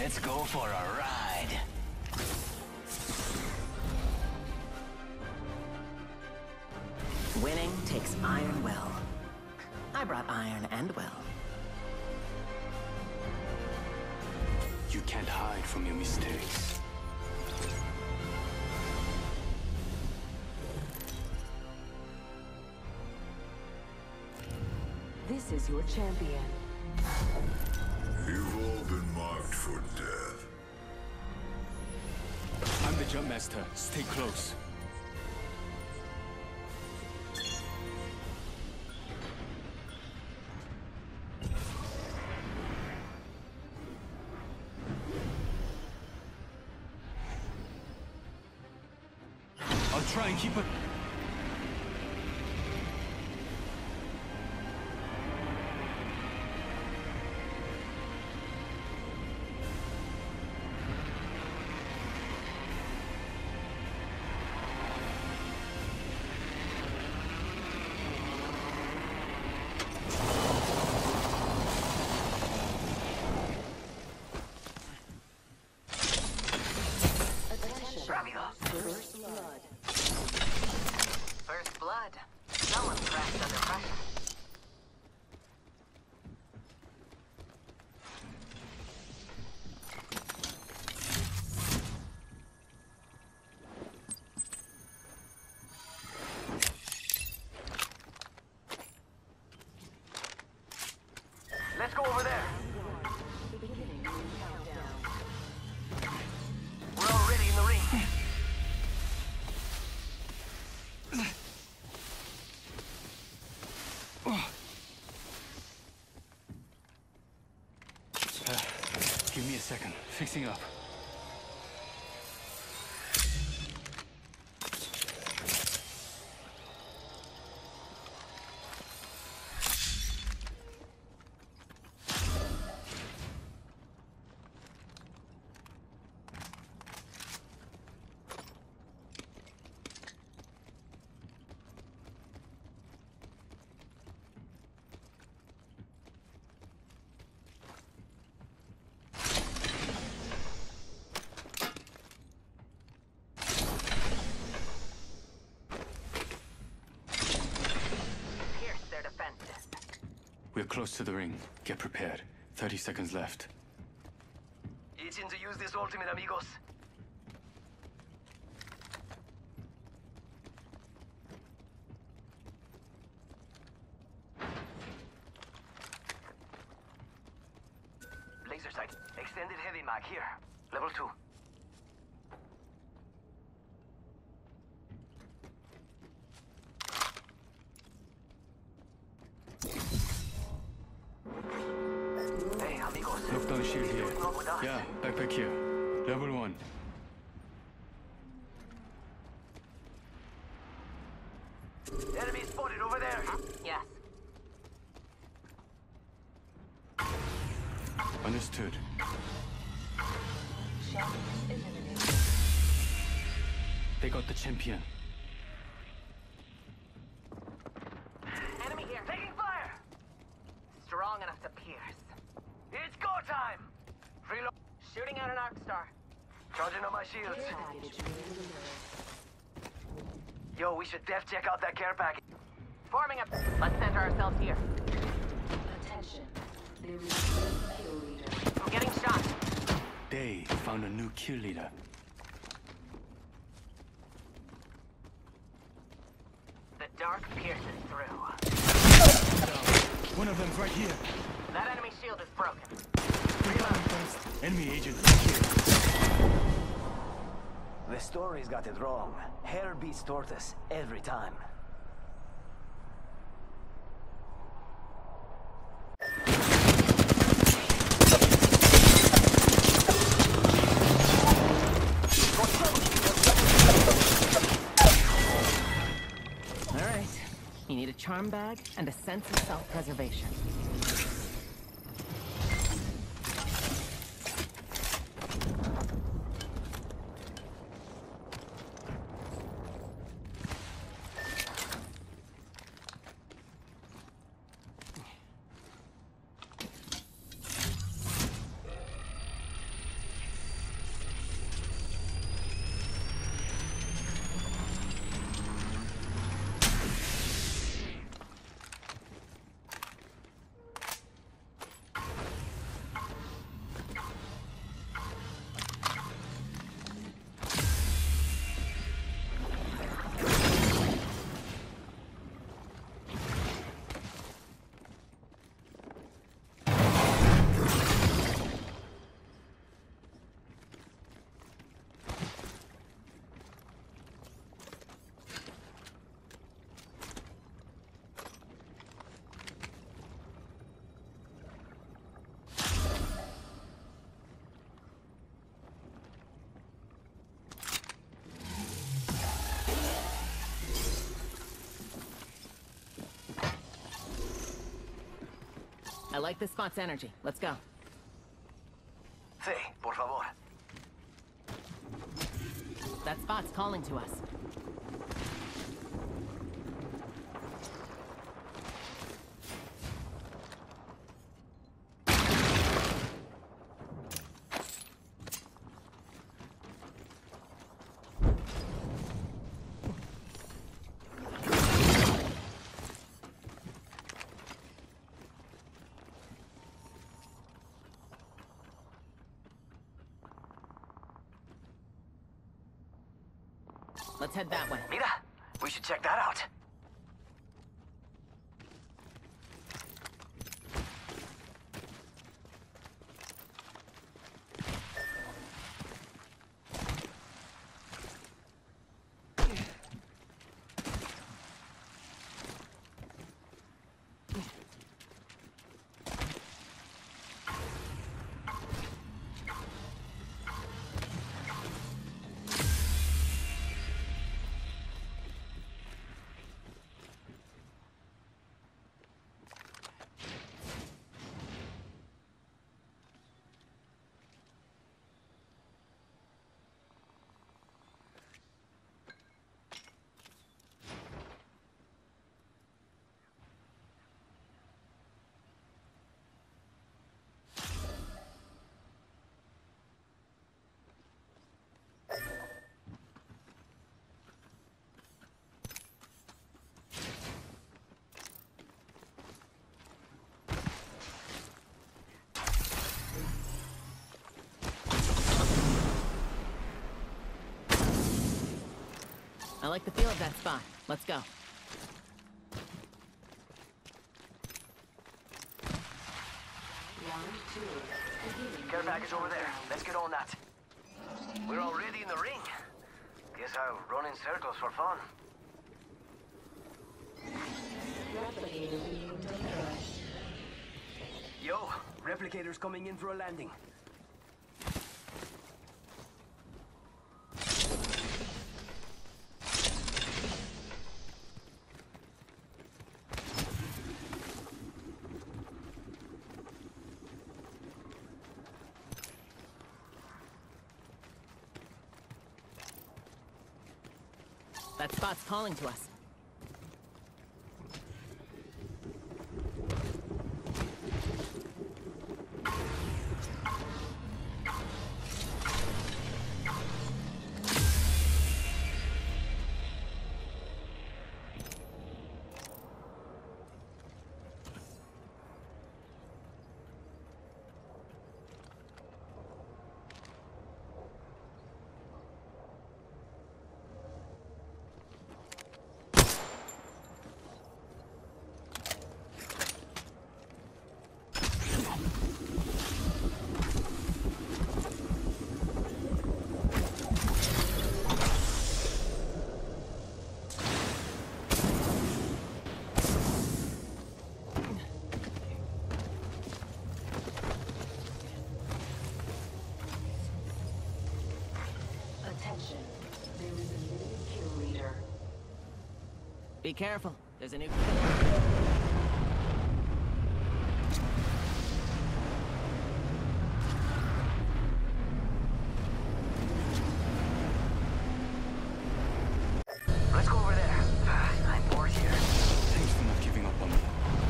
Let's go for a ride. Winning takes iron well. I brought iron and well. You can't hide from your mistakes. This is your champion. You've all been marked for death. I'm the jump master. Stay close. I'll try and keep it. First blood. First blood. No one's crashed under pressure. Let's go over there. Beginning countdown. We're already in the ring. Give me a second. Fixing up. We're close to the ring. Get prepared. 30 seconds left. Itching to use this ultimate, amigos. Laser sight. Extended heavy mag here. Level 2. Hey, amigos. Knockdown shield here. What's wrong with us? Yeah, backpack here. Level 1. Enemy spotted over there. Yes. Understood. Champion eliminated. They got the champion. Enemy here. Taking fire. Strong enough to pierce. It's go time. Reload. Shooting out an arc star. Charging on my shields. Care package being delivered. Yo, we should def check out that care package. Forming up. Let's center ourselves here. Attention. There is a new kill leader. I'm getting shot. They found a new kill leader. The dark pierces through. One of them's right here. That enemy shield is broken. Enemy agent right here. The story's got it wrong. Hare beats tortoise every time. All right. You need a charm bag and a sense of self-preservation. I like this spot's energy. Let's go. Sí, por favor. That spot's calling to us. Let's head that way. Mira, we should check that out. I like the feel of that spot. Let's go. Round 2. Beginning. Care package over there. Let's get on that. We're already in the ring. Guess I'll run in circles for fun. Replicator being deployed. Yo, replicators coming in for a landing. That spot's calling to us. Attention. There is a new kill leader. Be careful. There's a new... Let's go over there. I'm bored here. Thanks for not giving up on me.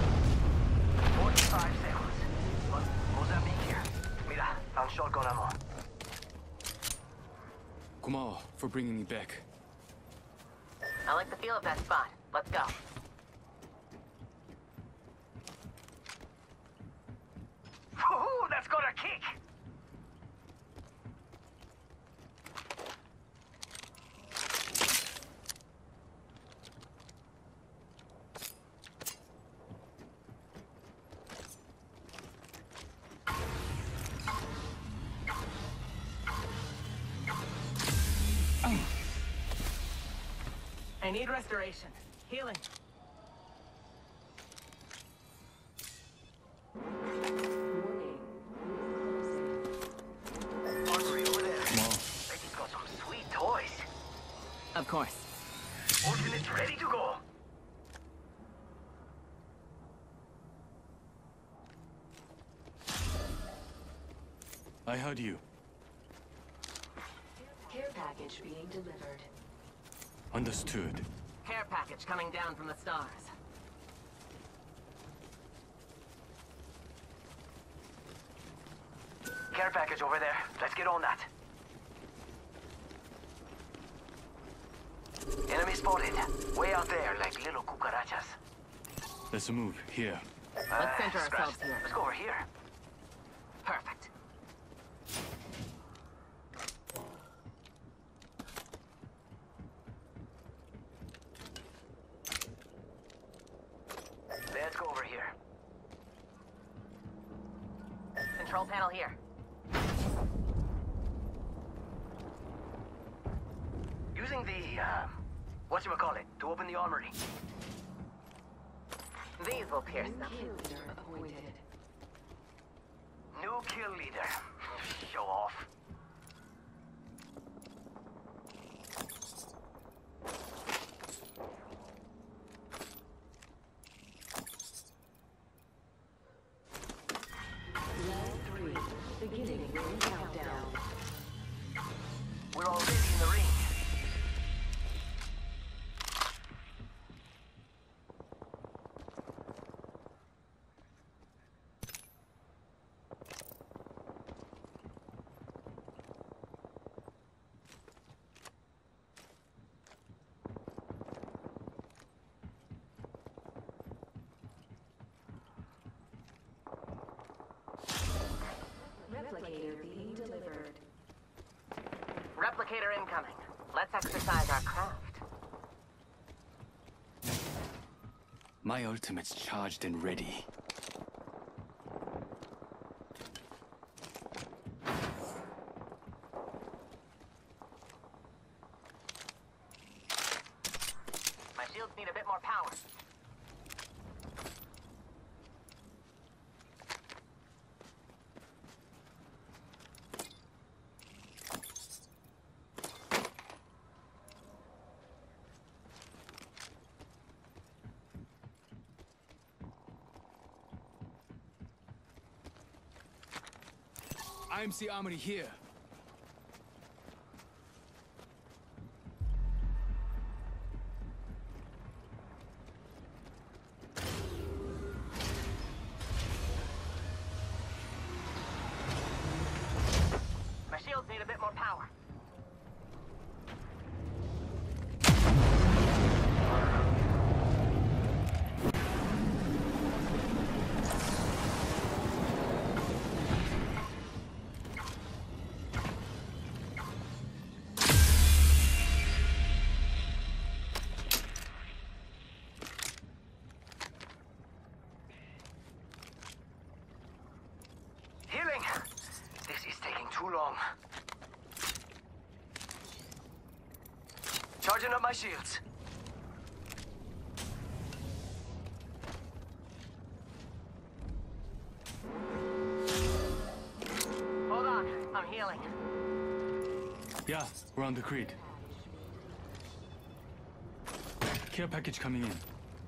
45 seconds. But Mozambique here. Mira, found shotgun ammo. 고마워 for bringing me back. I like the feel of that spot. Let's go. Woohoo, that's got a kick! I need restoration. Healing. Warning. Armory over there. 고마워. Becky's got some sweet toys. Of course. Ordnance ready to go. I heard you. Care package being delivered. Understood. Care package coming down from the stars. Care package over there. Let's get on that. Enemy spotted. Way out there, like little cucarachas. Let's move. Here. Let's center Scratch. ourselves here. Let's go over here. Perfect. Let's go over here. Control panel here. Using the, whatchamacallit, to open the armory. These will pierce them. Kill leader appointed. New kill leader. Show off. Level 3. Beginning ring countdown. We're already in the ring. Replicator being delivered. Replicator incoming. Let's exercise our craft. My ultimate's charged and ready. My shields need a bit more power. IMC Armory here. My shields need a bit more power. Healing! This is taking too long. Charging up my shields. Hold on, I'm healing. Yeah, we're on the grid. Care package coming in.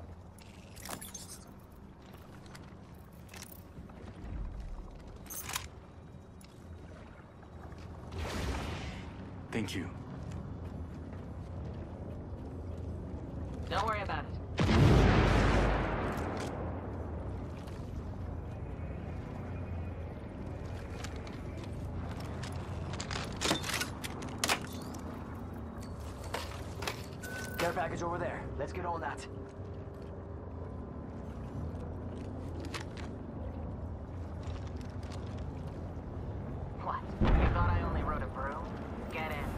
Thank you. Don't worry about it. Care package over there. Let's get on that. What? You thought I only rode a broom? Get in.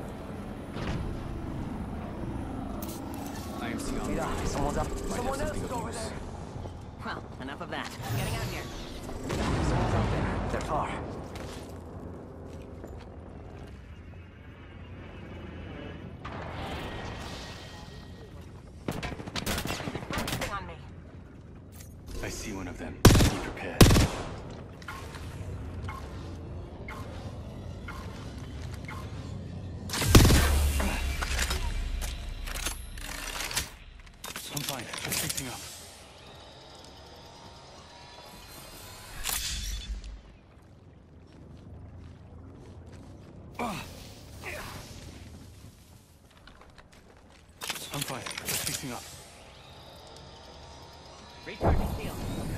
IMC Armory. Mira, someone's up. Might have Someone else something is of over use. there. Well, enough of that. Getting out here. Someone's out there. They're far. They're focusing on me. I see one of them. Be prepared. I'm fine. Just fixing up. I'm fine. Just fixing up. Recharging shield.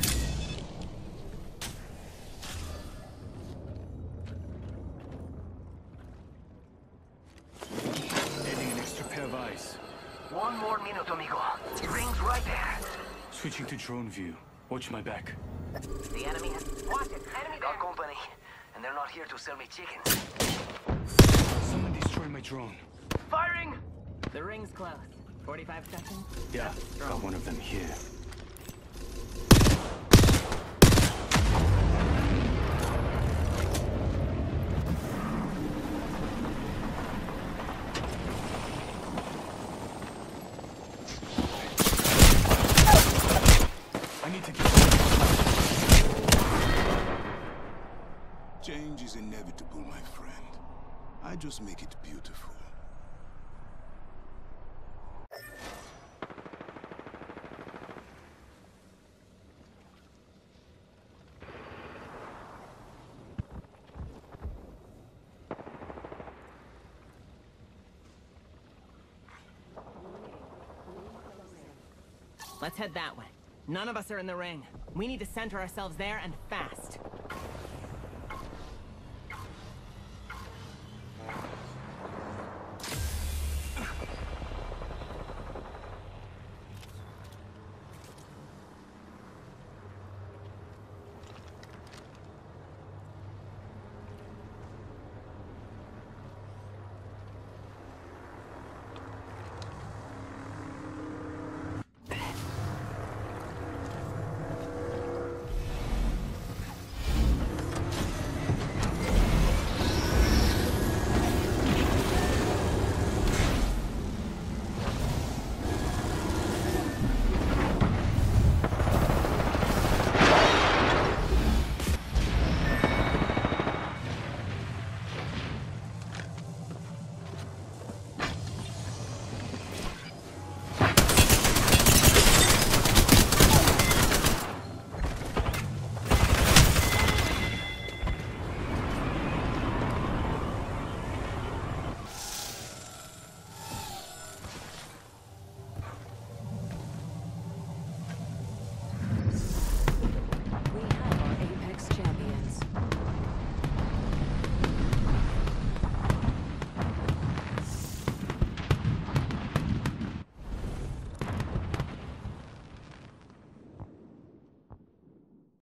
Adding an extra pair of eyes. One more minute, amigo. Ring's right there. Switching to drone view. Watch my back. The enemy has... Watch it! Enemy got company. And they're not here to sell me chickens. Someone destroy my drone. Firing! The ring's close. 45 seconds. Yeah, got one of them here. I need to get... Change is inevitable, my friend. I just make it beautiful. Let's head that way. None of us are in the ring. We need to center ourselves there and fast.